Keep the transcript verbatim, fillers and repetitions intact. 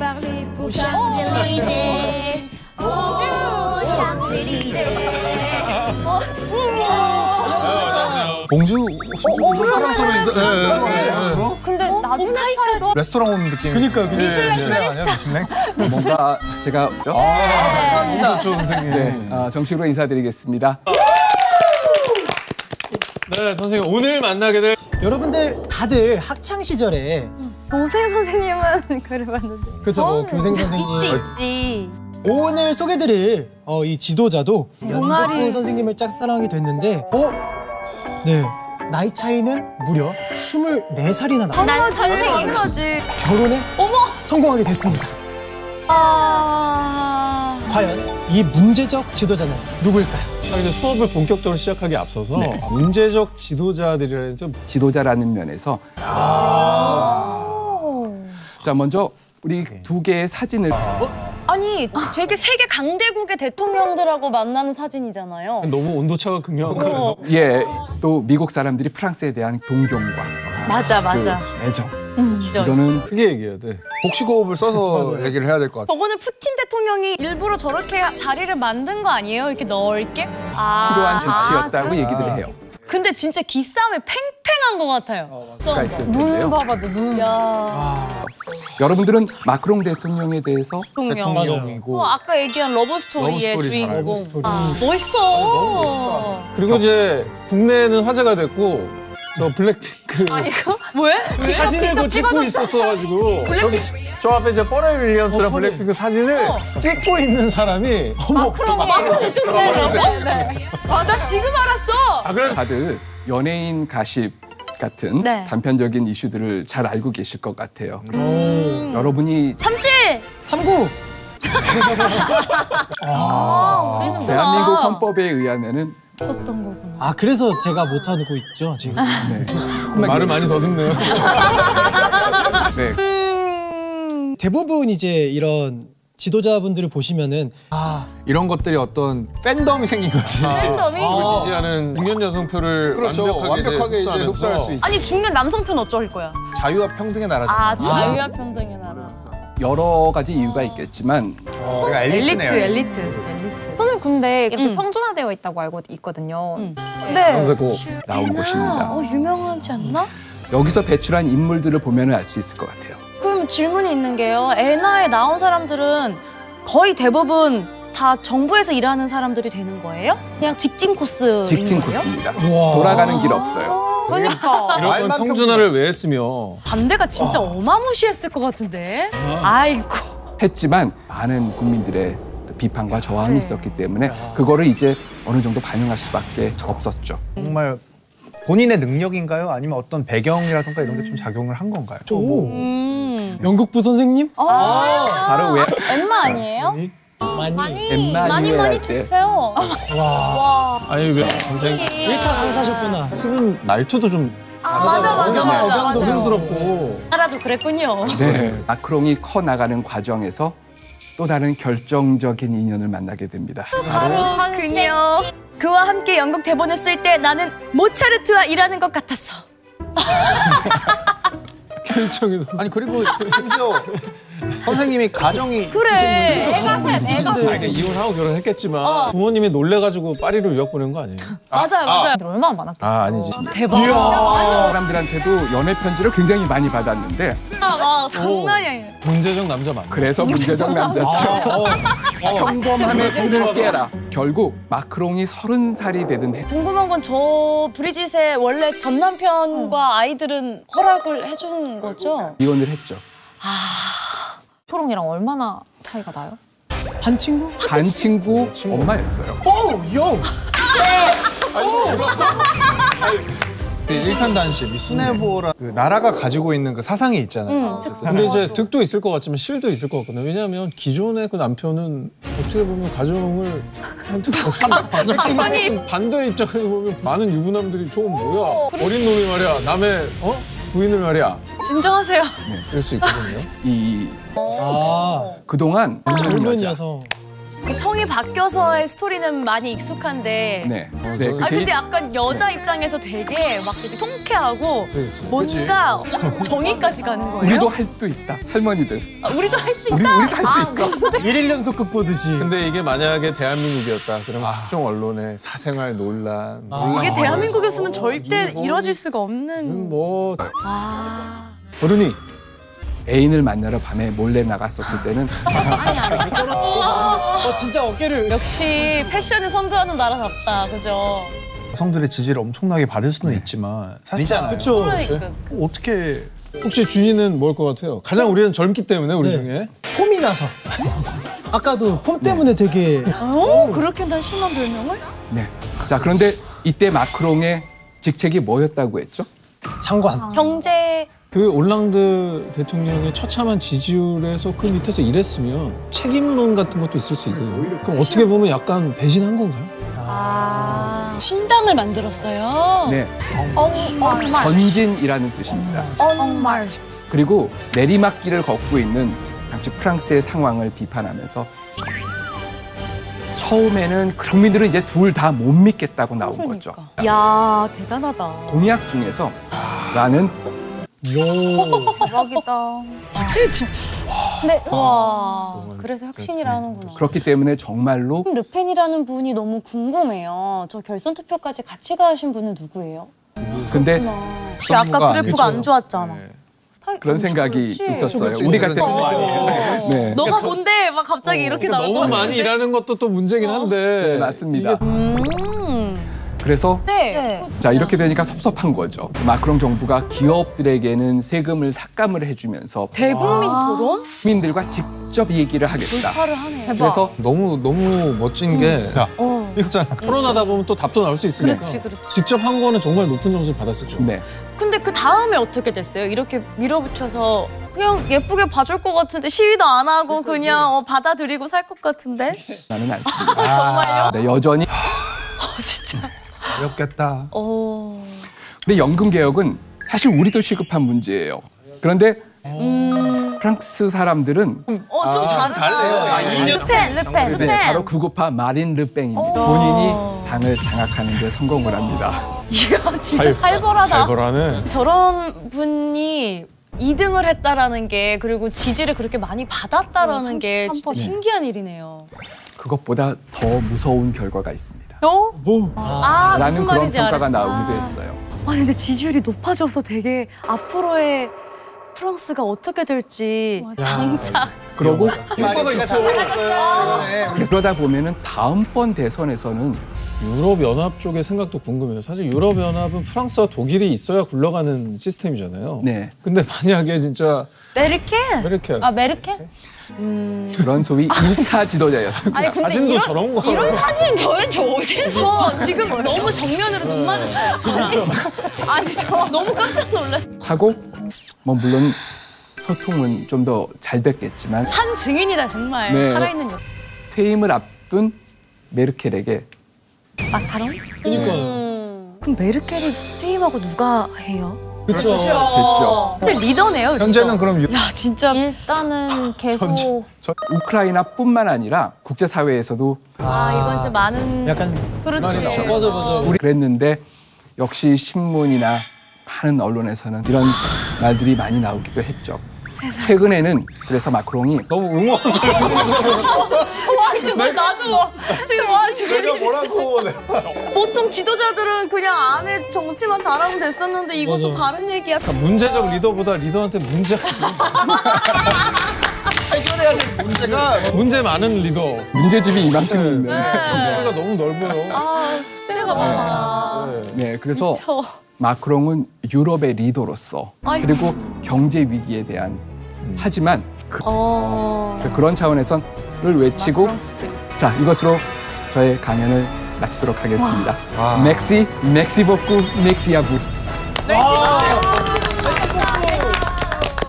vers les beaux Champs-Élysées. Bonjour, Champs-Élysées. 봉주? 프랑스어로 인사. 네, 네, 네. 근데 나중에 타이까지 레스토랑 온 느낌. 그니까 그래. 미슐랭 쓰리스타. 뭔가 제가 아, 감사합니다. 좋죠, 선생님. 네, 아, 정식으로 인사드리겠습니다. 네, 선생님 오늘 만나게 될 여러분들 다들 학창 시절에 교생 선생님은 글을 봤는데. 그렇죠, 뭐 교생 선생님 있지 있지. 오늘 소개드릴 어, 이 지도자도 동아리. 연극부 선생님을 짝사랑하게 됐는데 어? 네, 나이 차이는 무려 스물네 살이나 나요. 난 선생님까지. 결혼에 어머. 성공하게 됐습니다. 아. 과연 이 문제적 지도자는 누구일까요? 이제 수업을 본격적으로 시작하기 앞서서 네. 문제적 지도자들이라 해서 지도자라는 면에서 자 먼저 우리 두 개의 사진을 아니 되게 세계 강대국의 대통령들하고 만나는 사진이잖아요. 너무 온도차가 극명한 어. 예, 또 미국 사람들이 프랑스에 대한 동경과 맞아 맞아. 그 애정 음, 진짜. 이거는 크게 얘기해야 돼. 복식호흡을 써서 얘기를 해야 될 것 같아요. 저거는 푸틴 대통령이 일부러 저렇게 자리를 만든 거 아니에요? 이렇게 넓게? 아, 필요한 조치였다고 아, 얘기를 해요. 근데 진짜 기싸움에 팽팽한 것 같아요. 수가 있을 텐데요. 봐봐도 눈. 야. 여러분들은 마크롱 대통령에 대해서 대통령이고 어, 아까 얘기한 러브 스토리의 러브 스토리 잘 알고 주인공. 있어요. 아, 멋있어. 그리고 이제 국내에는 화제가 됐고 저 블랙핑크 아 이거 뭐야? 사진을 그 찍고 있었어가지고 저기 저 앞에 이제 퍼렐 윌리엄스랑 블랙핑크 사진을 어. 찍고 있는 사람이 마크롱 대통령이라고? 아, 나 지금 알았어. 아 그래서 다들 연예인 가십 같은 네. 단편적인 이슈들을 잘 알고 계실 것 같아요. 여러분이 삼칠. 삼구! 아, 우리는 대한민국 헌법에 의하면은 썼던 거구나. 아, 그래서 제가 못하고 있죠, 지금. 네, 조금만 말을 많이 더듬네요. 네. 음. 대부분 이제 이런 지도자분들을 보시면은 아, 이런 것들이 어떤 팬덤이 생긴 거지. 팬덤이? 그걸 지지하는 중년 여성표를 그렇죠. 완벽하게, 완벽하게 이제 흡수하면서 흡수할 수 있죠. 아니 중년 남성편 어쩔 거야? 자유와 평등의 나라잖아. 아 자유와 평등의 나라. 여러 가지 이유가 있겠지만 우리가 엘리트 엘리트네요. 엘리트 엘리트. 저는 근데 이렇게 음. 평준화되어 있다고 알고 있거든요. 네. 그래서 그 나온 곳입니다. 어 유명하지 않나? 여기서 배출한 인물들을 보면 알 수 있을 것 같아요. 그럼 질문이 있는 게요. 에나에 나온 사람들은 거의 대부분 다 정부에서 일하는 사람들이 되는 거예요? 그냥 직진 코스인 직진 거예요? 코스입니다. 우와. 돌아가는 길 없어요. 그러니까 이런 말만 평준화를 왜 했으며 반대가 진짜 어마무시했을 것 같은데. 아이고. 했지만 많은 국민들의 비판과 저항이 네. 있었기 때문에 그거를 이제 어느 정도 반영할 수밖에 없었죠. 정말 본인의 능력인가요? 아니면 어떤 배경이라든가 이런 게 좀 작용을 한 건가요? 음. 연극부 선생님? 바로 왜 엠마 아니에요? 많이. 엠마 많이 이후에 많이 할 때 주세요. 와. 아니 왜 선생님 일타 강사셨구나. 쓰는 말투도 좀 아 맞아 맞아 맞아 맞아. 어른스럽고 나라도 그랬군요. 네, 마크롱이 커 나가는 과정에서 또 다른 결정적인 인연을 만나게 됩니다. 바로 그녀. 그와 함께 연극 대본을 쓸 때 나는 모차르트와 일하는 것 같았어. 결정에서 아니 그리고 심지어 선생님이 가정이 그래. 있으신데. 아니, 이혼하고 결혼했겠지만 어. 부모님이 놀래가지고 파리로 유학 보낸 거 아니에요? 맞아요 맞아요. 얼마나 많았겠어요. 아 아니지. 대박. 사람들한테도 연애 편지를 굉장히 많이 받았는데 아 장난이 아니야. 문제적 남자 맞나? 그래서 문제적 남자죠. 어, 평범함의 불을 깨라. 결국 마크롱이 서른 살이 되던 해 궁금한 건 저 브리짓의 원래 전 남편과 아이들은 허락을 해준 거죠? 이혼을 했죠. 프롱이랑 얼마나 차이가 나요? 반 친구? 반 친구 엄마였어요. 오, 요! 일편단심, 이 순애보라 그 나라가 가지고 있는 그 사상이 있잖아요. 근데 이제 득도 있을 것 같지만 실도 있을 것 같거든요. 왜냐하면 기존의 그 남편은 어떻게 보면 가정을 아니 반대 입장에서 보면 많은 유부남들이 저건 뭐야? 어린 놈이 말이야. 남의 어? 부인을 말이야. 진정하세요. 이럴 수 있거든요. 이 아, 그동안 젊은 여자, 여성. 성이 바뀌어서의 스토리는 많이 익숙한데. 네. 어, 네. 저는 그 아 개인- 근데 약간 여자 입장에서 되게 막 되게 통쾌하고 그치. 뭔가 정의까지 가는 거예요. 우리도 할 수 있다. 할머니들. 아, 우리도 할 수 있다. 우리, 우리도 할 수 있어. 일일 연속극 보듯이. 근데 이게 만약에 대한민국이었다. 그러면 각종 언론의 사생활 논란. 뭐 이게 대한민국이었으면 절대 이뤄질 수가 없는. 무슨 뭐 아. 어른이 애인을 만나러 밤에 몰래 나갔었을 때는 어, 진짜 어깨를. 역시 패션을 선도하는 나라답다, 그죠? 여성들의 지지를 엄청나게 받을 수는 있지만 사실잖아요. 그쵸. 그러니까. 어떻게 혹시 준이는 뭘 것 같아요? 가장 우리는 젊기 때문에 우리 네. 중에. 폼이 나서. 아까도 폼 때문에 되게. 어? 그렇게 난 심한 별명을? 네. 자, 그런데 이때 마크롱의 직책이 뭐였다고 했죠? 장관. 경제. 그 올랑드 대통령의 처참한 지지율에서 그 밑에서 일했으면 책임론 같은 것도 있을 수 있거든요. 그럼 어떻게 보면 약간 배신한 건가요? 아. 신당을 만들었어요. 네. 엉말. 전진이라는 뜻입니다. 엉말. 그리고 내리막길을 걷고 있는 당시 프랑스의 상황을 비판하면서 처음에는 국민들은 이제 둘 다 못 믿겠다고 나온 거죠. 그러니까. 야 대단하다. 공약 중에서 라는 대박이다. 어떻게 진짜. 근데 와. 그래서 혁신이라 하는구나. 그렇기 때문에 정말로 르펜이라는 분이 너무 궁금해요. 저 결선 투표까지 같이 가신 분은 누구예요? 근데 혹시 아까 선거가 그래프가 안 아니죠. 좋았잖아. 그런 생각이 그렇지. 있었어요. 그치, 우리가 그치. 때 네. 너가 뭔데? 막 갑자기 이렇게 그러니까 나올 것 너무 같은데. 많이 일하는 것도 또 문제긴 한데. 네, 맞습니다. 음. 그래서 네. 자 이렇게 되니까 섭섭한 거죠. 마크롱 정부가 기업들에게는 세금을 삭감을 해주면서 대국민 토론? 국민들과 직접 얘기를 하겠다. 돌파를 하네요. 대박. 그래서 너무 너무 멋진 게 어. 이거잖아. 토론하다 보면 또 답도 나올 수 있으니까. 그렇지, 그렇지. 직접 한 거는 정말 높은 점수를 받았었죠. 네. 근데 그 다음에 어떻게 됐어요? 이렇게 밀어붙여서 그냥 예쁘게 봐줄 것 같은데 시위도 안 하고 그냥 어, 받아들이고 살 것 같은데? 나는 않습니다. 정말요? 네, 여전히. 어, 진짜. 어렵겠다. 어. 근데 연금 개혁은 사실 우리도 시급한 문제예요. 그런데 프랑스 사람들은 어, 좀 다르다. 달라요. 아, 이 년 르펜, 르펜, 네, 르펜. 바로 그곳파 마린 르팽입니다. 본인이 당을 장악하는 데 성공을 합니다. 이야, 진짜 살벌하다. 살벌하네. 저런 분이 이 등을 했다라는 게 그리고 지지를 그렇게 많이 받았다라는 게 진짜 신기한 일이네요. 그것보다 더 무서운 결과가 있습니다. 어? 뭐. 아, 라는 무슨 그런 말인지 평가가 알았다. 나오기도 했어요. 아니 근데 지지율이 높아져서 되게 앞으로의 프랑스가 어떻게 될지 장착. 그러고 효과가 있어. 그러다 보면은 다음번 대선에서는 유럽연합 쪽의 생각도 궁금해요. 사실 유럽연합은 프랑스와 독일이 있어야 굴러가는 시스템이잖아요. 네. 근데 만약에 진짜 메르켈? 메르켈 아 메르켈? 그런 소위 일 차 지도자였습니다. 아니 근데 사진도 이런, 저런 거 이런 사진 도대체 어디서? 저 지금 너무 정면으로 눈 마주쳐요. 저랑. 아니 저 너무 깜짝 놀랐. 하고 뭐 물론 소통은 좀 더 잘 됐겠지만 산 증인이다 정말. 네. 살아있는 여. 퇴임을 앞둔 메르켈에게 마카롱? 그러니까. 음. 그럼 메르켈이 퇴임하고 누가 해요? 그쵸. 됐죠. 진짜 리더네요. 리더. 현재는 그럼 유- 야 진짜 일단은 계속 우크라이나뿐만 아니라 국제사회에서도 아 이건 진짜 많은 약간. 그렇지. 맞아, 맞아. 우리 그랬는데 역시 신문이나 많은 언론에서는 이런 말들이 많이 나오기도 했죠. 최근에는 그래서 마크롱이 너무 응원. 와 정말 나도 지금 와 지금 뭐라고. 보통 지도자들은 그냥 안에 정치만 잘하면 됐었는데 이것도 맞아. 다른 얘기야. 문제적 리더보다 리더한테 문제가 해결해야 될 문제가 문제 많은 리더. 문제집이 이만큼 있는. 머리가 너무 넓어요. 아 숙제가 많아. 네, 그래서 저 마크롱은 유럽의 리더로서 아이고. 그리고 경제 위기에 대한 하지만 그, 어. 그런 차원에서는 외치고 자 이것으로 저의 강연을 마치도록 하겠습니다. 맥시 맥시 복구 맥시아부. 아,